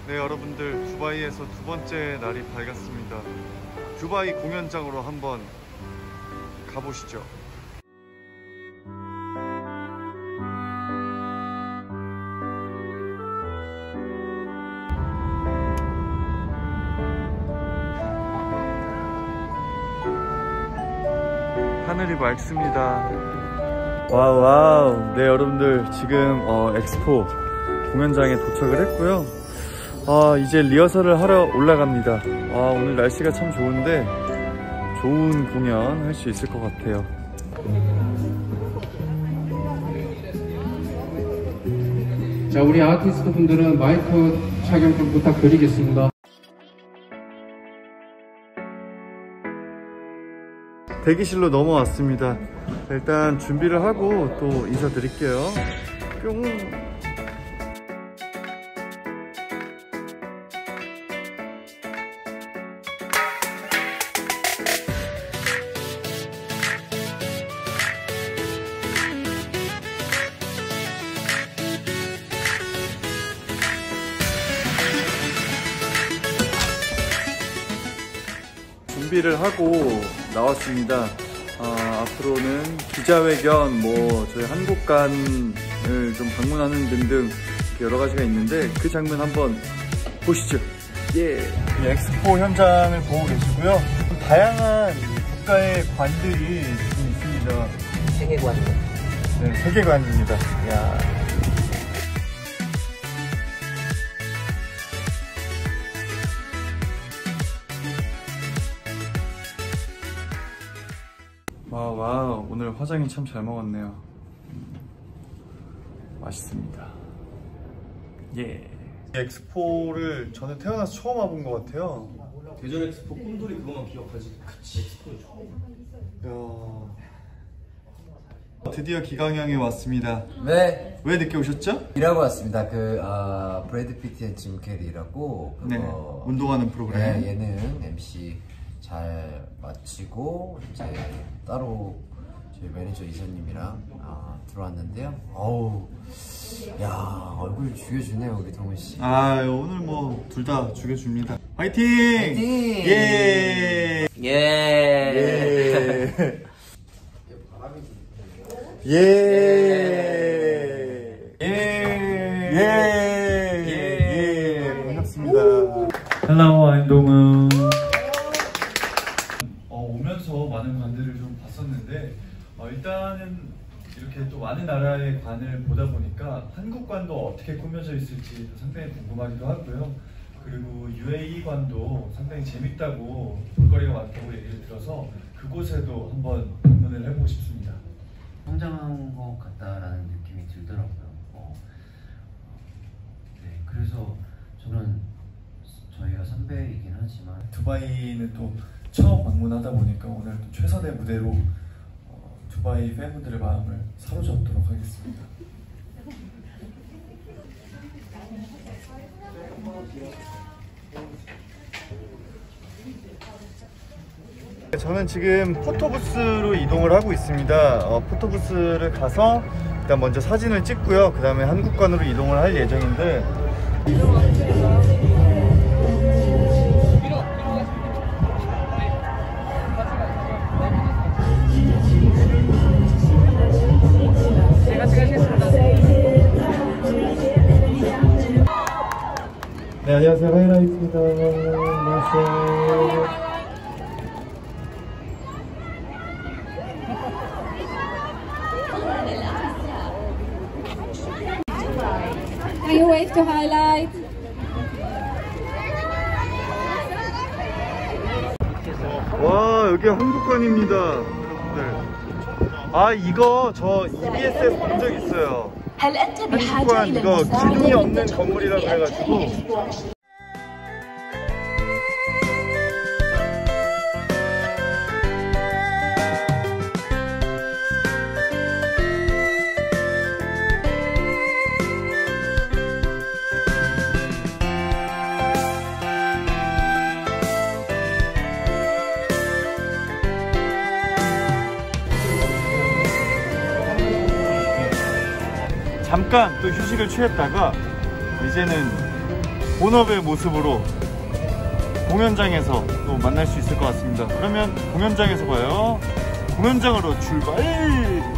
네, 여러분들 두바이에서 두 번째 날이 밝았습니다. 두바이 공연장으로 한번 가보시죠. 하늘이 맑습니다. 와우. 네, 여러분들 지금 엑스포 공연장에 도착을 했고요. 이제 리허설을 하러 올라갑니다. 오늘 날씨가 참 좋은데 좋은 공연 할 수 있을 것 같아요. 자, 우리 아티스트 분들은 마이크 착용 좀 부탁드리겠습니다. 대기실로 넘어왔습니다. 일단 준비를 하고 또 인사드릴게요. 뿅. 준비를 하고 나왔습니다. 앞으로는 기자회견, 저희 한국관을 좀 방문하는 등등 여러 가지가 있는데 그 장면 한번 보시죠. 예. 엑스포 현장을 보고 계시고요. 다양한 국가의 관들이 지금 있습니다. 세계관. 네, 세계관입니다. 야. 와우, 오늘 화장이 참 잘 먹었네요. 맛있습니다. 예. 엑스포를 저는 태어나서 처음 와본 것 같아요. 대전 엑스포 꿈돌이 그거만 기억하지. 그치, 엑스포는 처음. 야. 드디어 기강형이 왔습니다. 네. 왜 늦게 오셨죠? 일하고 왔습니다. 브래드 피트의 짐 캐리라고 네, 운동하는 프로그램. 네, 예능 MC 잘 마치고 이제 따로 저희 매니저 이사님이랑 들어왔는데요. 어우, 야, 얼굴 죽여주네요 우리 동훈씨. 오늘 둘 다 죽여줍니다. 화이팅! 화이팅! 예! 예. 예! 예! 예! 반갑습니다. Hello, I'm 동훈. 오면서 많은 관들을 좀 봤었는데 일단은 이렇게 또 많은 나라의 관을 보다 보니까 한국 관도 어떻게 꾸며져 있을지 상당히 궁금하기도 하고요. 그리고 UAE 관도 상당히 재밌다고 볼거리가 많다고 얘기를 들어서 그곳에도 한번 방문을 해보고 싶습니다. 성장한 것 같다라는 느낌이 들더라고요. 네, 그래서 저는 저희가 선배이긴 하지만 두바이는 또 처음 방문하다 보니까 오늘 또 최선의 무대로 두바이 팬분들의 마음을 사로잡도록 하겠습니다. 저는 지금 포토부스로 이동을 하고 있습니다. 포토부스를 가서 일단 먼저 사진을 찍고요. 그 다음에 한국관으로 이동을 할 예정인데 네, 안녕하세요. 하이라이트입니다. 안녕하세요. Can you wave to highlight? 와, 여기 한국관입니다. 여러분들. 이거 저 EBS에서 본 적 있어요. 한국관 이거 기둥이 없는 건물이라고 해가지고. 잠깐 또 휴식을 취했다가 이제는 본업의 모습으로 공연장에서 또 만날 수 있을 것 같습니다. 그러면 공연장에서 봐요. 공연장으로 출발!